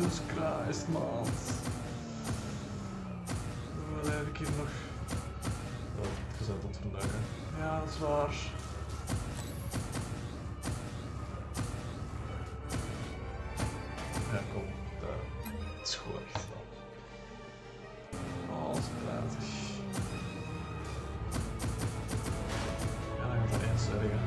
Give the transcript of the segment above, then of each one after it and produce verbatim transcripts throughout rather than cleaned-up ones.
Jesus Christ, man. Wat heb ik hier nog? Oh, gezet tot vandaag. Hè. Ja, dat is waar. Ja, kom. Het is goed echt. Oh, dat is prettig. Ja, dan gaat dat eens erger.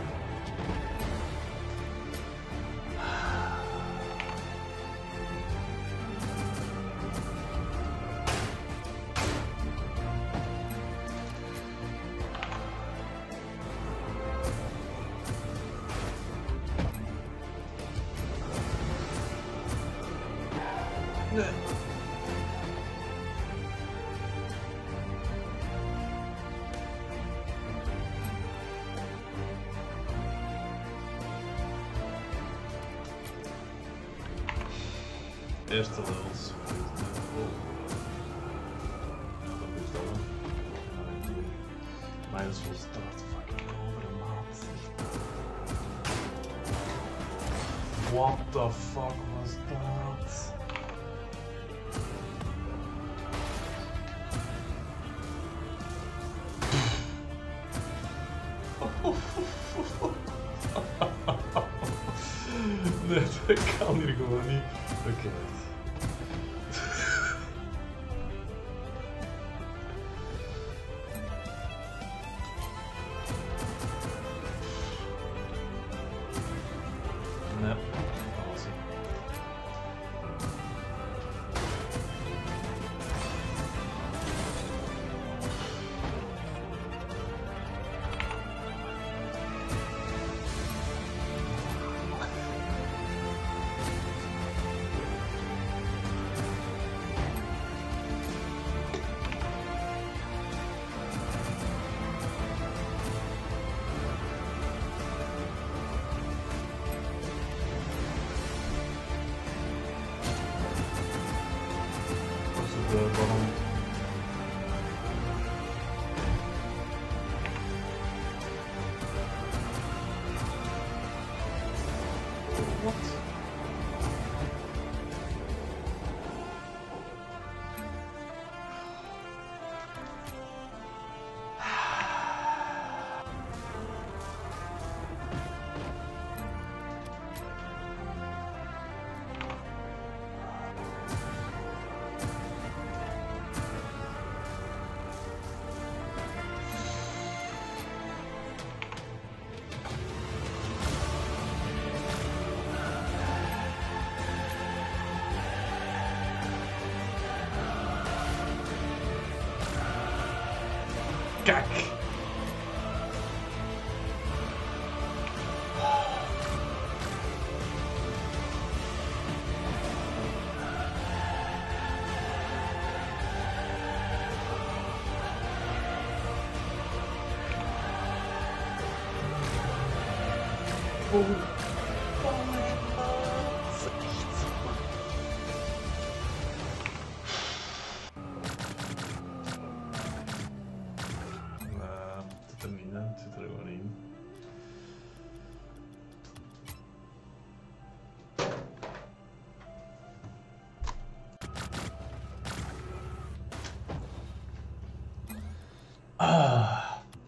Nee. Eerste levels. Ja, dat moet dan. Maar dat is wel start fucking over een maand. What the fuck was dat? Nee, dat kan hier gewoon niet. Oké. Okay. Nee, dat was hij. Waarom? Wat? Kijk! Oh, oh my god! Echt. Het zit er niet in, het zit er gewoon in. Ah.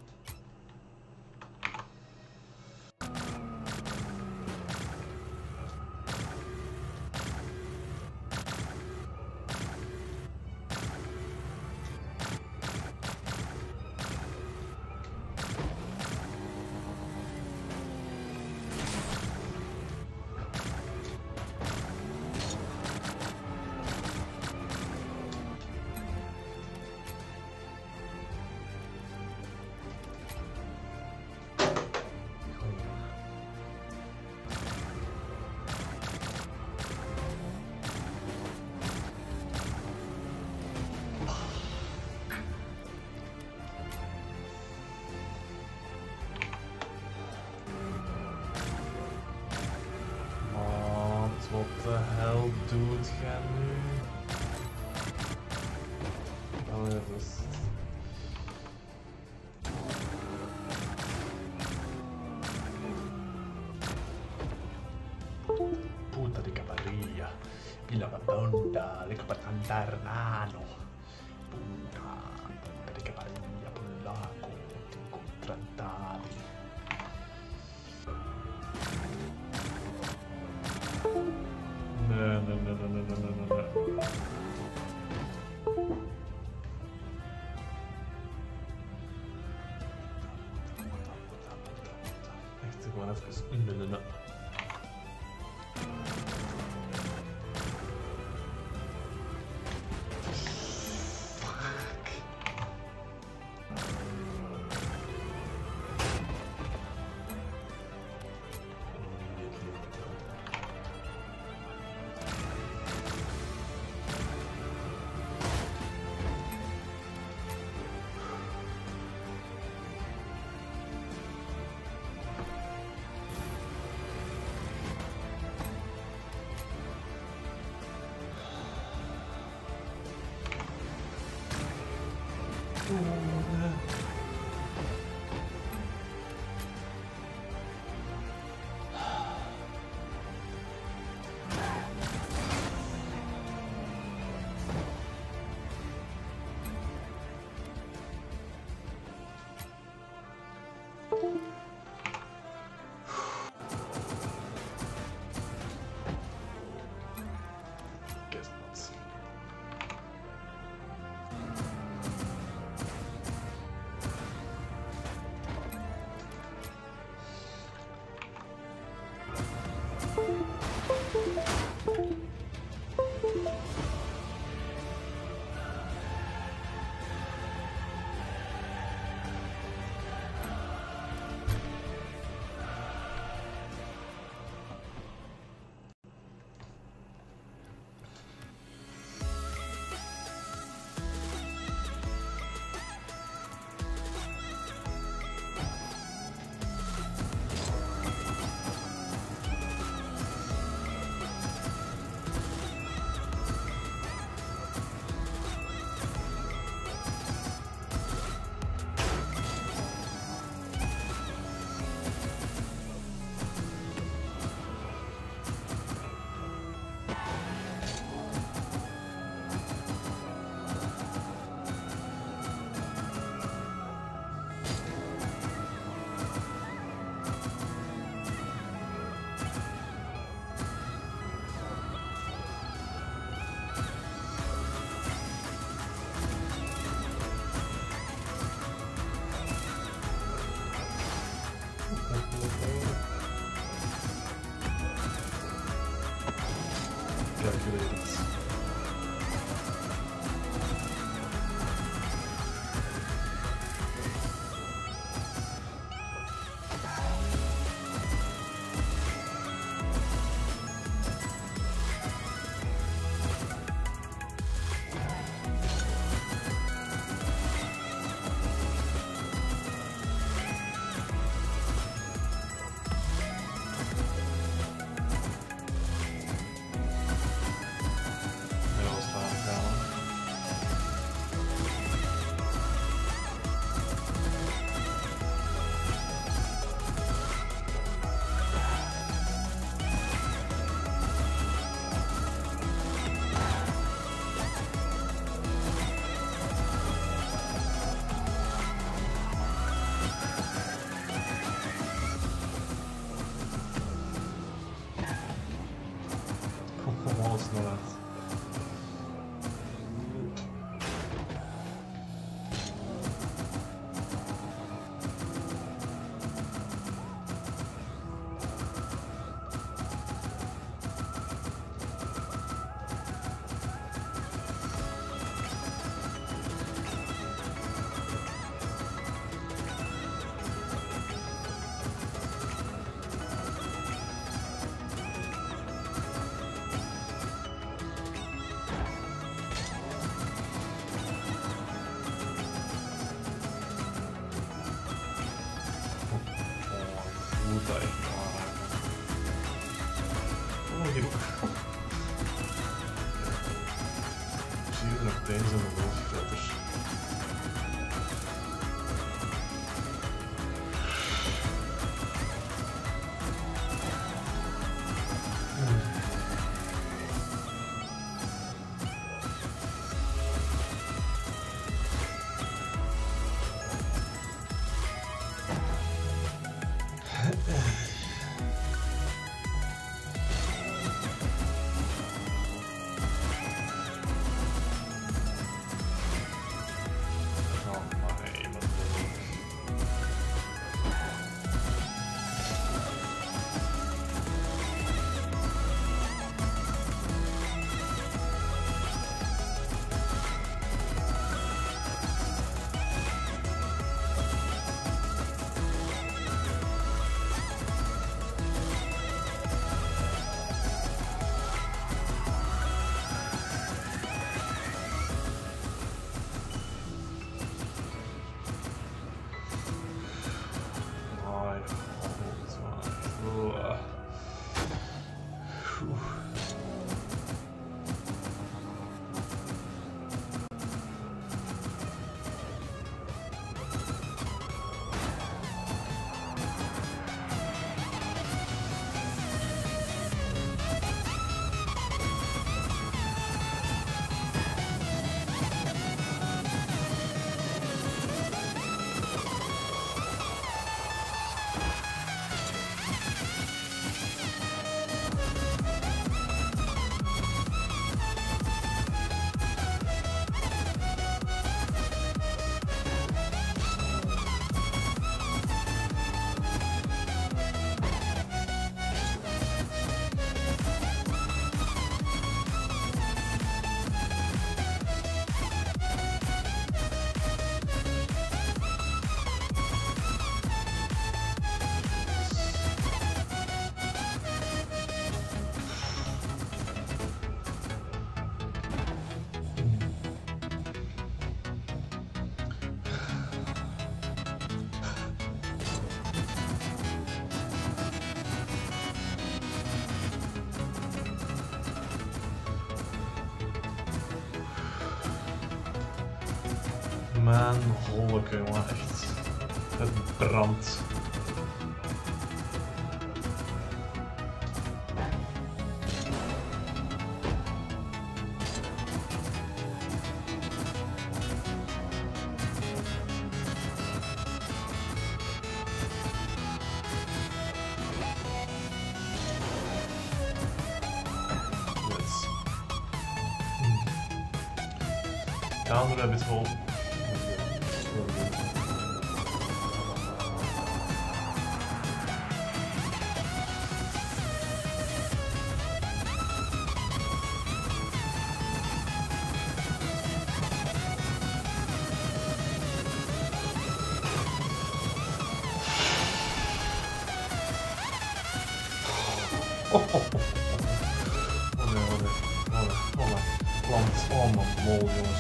Wat de hel doet jij nu? Oh ja, dat is... Puta di cavalleria. y la banda de capatanta Hernano. Punta, punta che pariglia pollaco, ti contrattavi. No, no, no, no, no, no, no, no. Echt gewoon even nullen. Calculated. Deze en de loofvetters. man, rollen, jongen, echt. Het brandt. Down the rabbit hole. Oh, oh, oh. Oh nee, oh nee, oh nee, oh nee. Plant, oh mijn mol jongens.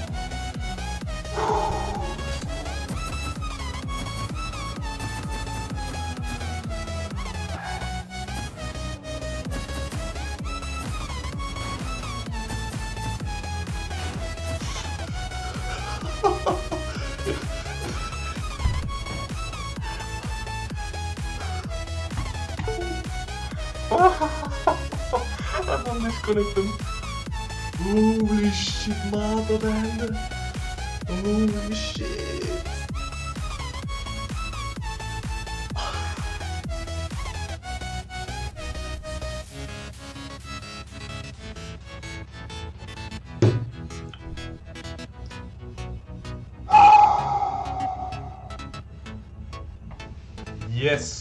En dan disconnect hem. Holy shit, maat, dat einde. Holy shit. Yes.